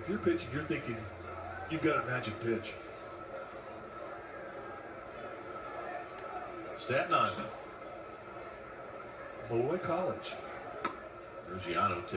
if you're pitching, you're thinking you've got a magic pitch. Staten Island. Malloy College. Urgiano